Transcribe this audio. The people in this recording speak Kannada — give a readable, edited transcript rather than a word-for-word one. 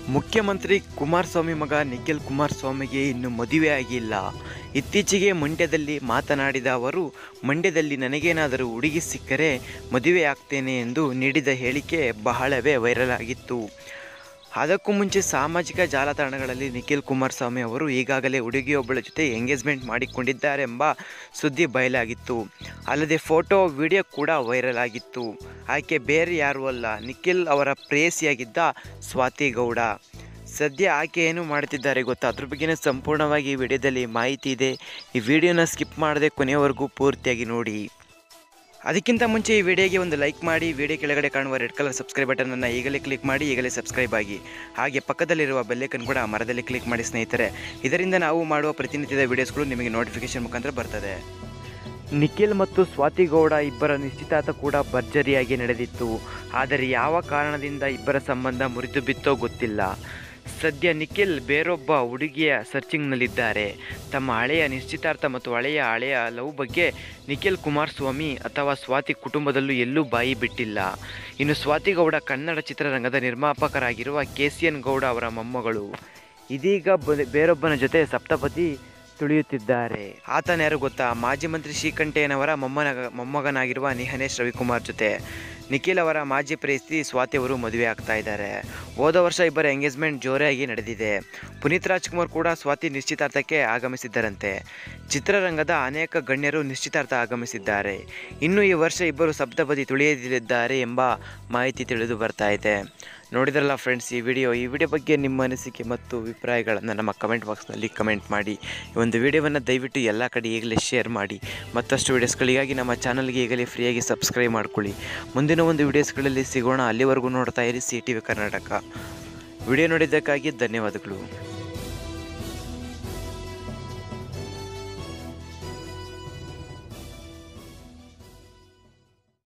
ಮುಖ್ಯಮಂತ್ರಿ ಕುಮಾರಸ್ವಾಮಿ ಮಗ ನಿಖಿಲ್ ಕುಮಾರಸ್ವಾಮಿಗೆ ಇನ್ನೂ ಮದುವೆ ಆಗಿಲ್ಲ. ಇತ್ತೀಚೆಗೆ ಮಂಡ್ಯದಲ್ಲಿ ಮಾತನಾಡಿದ ಅವರು, ಮಂಡ್ಯದಲ್ಲಿ ನನಗೇನಾದರೂ ಹುಡುಗಿ ಸಿಕ್ಕರೆ ಮದುವೆ ಆಗ್ತೇನೆ ಎಂದು ನೀಡಿದ ಹೇಳಿಕೆ ಬಹಳವೇ ವೈರಲ್ ಆಗಿತ್ತು. ಅದಕ್ಕೂ ಮುಂಚೆ ಸಾಮಾಜಿಕ ಜಾಲತಾಣಗಳಲ್ಲಿ ನಿಖಿಲ್ ಕುಮಾರಸ್ವಾಮಿ ಅವರು ಈಗಾಗಲೇ ಹುಡುಗಿಯೊಬ್ಬಳ ಜೊತೆ ಎಂಗೇಜ್ಮೆಂಟ್ ಮಾಡಿಕೊಂಡಿದ್ದಾರೆಂಬ ಸುದ್ದಿ ಬಯಲಾಗಿತ್ತು. ಅಲ್ಲದೆ ಫೋಟೋ ವಿಡಿಯೋ ಕೂಡ ವೈರಲ್ ಆಗಿತ್ತು. ಆಕೆ ಬೇರೆ ಯಾರೂ ಅಲ್ಲ, ನಿಖಿಲ್ ಅವರ ಪ್ರೇಯಸಿಯಾಗಿದ್ದ ಸ್ವಾತಿ ಗೌಡ. ಸದ್ಯ ಆಕೆ ಏನು ಮಾಡ್ತಿದ್ದಾರೆ ಗೊತ್ತಾ? ಅದ್ರ ಬಗ್ಗೆ ಸಂಪೂರ್ಣವಾಗಿ ಈ ವಿಡಿಯೋದಲ್ಲಿ ಮಾಹಿತಿ ಇದೆ. ಈ ವಿಡಿಯೋನ ಸ್ಕಿಪ್ ಮಾಡದೆ ಕೊನೆಯವರೆಗೂ ಪೂರ್ತಿಯಾಗಿ ನೋಡಿ. ಅದಕ್ಕಿಂತ ಮುಂಚೆ ಈ ವಿಡಿಯೋಗೆ ಒಂದು ಲೈಕ್ ಮಾಡಿ, ವಿಡಿಯೋ ಕೆಳಗಡೆ ಕಾಣುವ ರೆಡ್ ಕಲರ್ ಸಬ್ಸ್ಕ್ರೈಬ್ ಬಟನನ್ನು ಈಗಲೇ ಕ್ಲಿಕ್ ಮಾಡಿ, ಈಗಲೇ ಸಬ್ಸ್ಕ್ರೈಬ್ ಆಗಿ. ಹಾಗೆ ಪಕ್ಕದಲ್ಲಿರುವ ಬೆಲ್ಲೈಕನ್ ಕೂಡ ಮರದಲ್ಲಿ ಕ್ಲಿಕ್ ಮಾಡಿ ಸ್ನೇಹಿತರೆ. ಇದರಿಂದ ನಾವು ಮಾಡುವ ಪ್ರತಿನಿತ್ಯದ ವಿಡಿಯೋಸ್ಗಳು ನಿಮಗೆ ನೋಟಿಫಿಕೇಶನ್ ಮುಖಾಂತರ ಬರ್ತದೆ. ನಿಖಿಲ್ ಮತ್ತು ಸ್ವಾತಿ ಗೌಡ ಇಬ್ಬರ ನಿಶ್ಚಿತಾರ್ಥ ಕೂಡ ಭರ್ಜರಿಯಾಗಿ ನಡೆದಿತ್ತು. ಆದರೆ ಯಾವ ಕಾರಣದಿಂದ ಇಬ್ಬರ ಸಂಬಂಧ ಮುರಿದು ಬಿತ್ತೋ ಗೊತ್ತಿಲ್ಲ. ಸದ್ಯ ನಿಖಿಲ್ ಬೇರೊಬ್ಬ ಹುಡುಗಿಯ ಸರ್ಚಿಂಗ್ನಲ್ಲಿದ್ದಾರೆ. ತಮ್ಮ ಹಳೆಯ ನಿಶ್ಚಿತಾರ್ಥ ಮತ್ತು ಹಳೆಯ ಲವ್ ಬಗ್ಗೆ ನಿಖಿಲ್ ಕುಮಾರಸ್ವಾಮಿ ಅಥವಾ ಸ್ವಾತಿ ಕುಟುಂಬದಲ್ಲೂ ಎಲ್ಲೂ ಬಾಯಿ ಬಿಟ್ಟಿಲ್ಲ. ಇನ್ನು ಸ್ವಾತಿ ಗೌಡ ಕನ್ನಡ ಚಿತ್ರರಂಗದ ನಿರ್ಮಾಪಕರಾಗಿರುವ KCN ಗೌಡ ಅವರ ಮೊಮ್ಮಗಳು. ಇದೀಗ ಬೇರೊಬ್ಬನ ಜೊತೆ ಸಪ್ತಪದಿ ತುಳಿಯುತ್ತಿದ್ದಾರೆ. ಆತನ ಯಾರು ಗೊತ್ತಾ? ಮಾಜಿ ಮಂತ್ರಿ ಶ್ರೀಕಂಠಯ್ಯನವರ ಮೊಮ್ಮಗನಾಗಿರುವ ನಿಹನೇಶ್ ರವಿಕುಮಾರ್ ಜೊತೆ ನಿಖಿಲ್ ಅವರ ಮಾಜಿ ಪ್ರೇಯಸಿ ಸ್ವಾತಿ ಅವರು ಮದುವೆ ಆಗ್ತಾ ಇದ್ದಾರೆ. ಹೋದ ವರ್ಷ ಇಬ್ಬರ ಎಂಗೇಜ್ಮೆಂಟ್ ಜೋರಾಗಿ ನಡೆದಿದೆ. ಪುನೀತ್ ರಾಜ್ಕುಮಾರ್ ಕೂಡ ಸ್ವಾತಿ ನಿಶ್ಚಿತಾರ್ಥಕ್ಕೆ ಆಗಮಿಸಿದ್ದರಂತೆ. ಚಿತ್ರರಂಗದ ಅನೇಕ ಗಣ್ಯರು ನಿಶ್ಚಿತಾರ್ಥ ಆಗಮಿಸಿದ್ದಾರೆ. ಇನ್ನು ಈ ವರ್ಷ ಇಬ್ಬರು ಸಪ್ತಪದಿ ತುಳಿಯಲಿದ್ದಾರೆ ಎಂಬ ಮಾಹಿತಿ ತಿಳಿದು ಬರ್ತಾ ಇದೆ. ನೋಡಿದ್ರಲ್ಲ ಫ್ರೆಂಡ್ಸ್ ಈ ವಿಡಿಯೋ ಬಗ್ಗೆ ನಿಮ್ಮ ಅನಿಸಿಕೆ ಮತ್ತು ಅಭಿಪ್ರಾಯಗಳನ್ನು ನಮ್ಮ ಕಮೆಂಟ್ ಬಾಕ್ಸ್ನಲ್ಲಿ ಕಮೆಂಟ್ ಮಾಡಿ. ಈ ಒಂದು ವಿಡಿಯೋವನ್ನು ದಯವಿಟ್ಟು ಎಲ್ಲ ಕಡೆ ಈಗಲೇ ಶೇರ್ ಮಾಡಿ. ಮತ್ತಷ್ಟು ವಿಡಿಯೋಸ್ಗಳಿಗಾಗಿ ನಮ್ಮ ಚಾನಲ್ಗೆ ಈಗಲೇ ಫ್ರೀಯಾಗಿ ಸಬ್ಸ್ಕ್ರೈಬ್ ಮಾಡ್ಕೊಳ್ಳಿ. ಮುಂದಿನ ಒಂದು ವಿಡಿಯೋಸ್ಗಳಲ್ಲಿ ಸಿಗೋಣ. ಅಲ್ಲಿವರೆಗೂ ನೋಡ್ತಾ ಇರಿ CTV ಕರ್ನಾಟಕ. ವಿಡಿಯೋ ನೋಡಿದ್ದಕ್ಕಾಗಿ ಧನ್ಯವಾದಗಳು.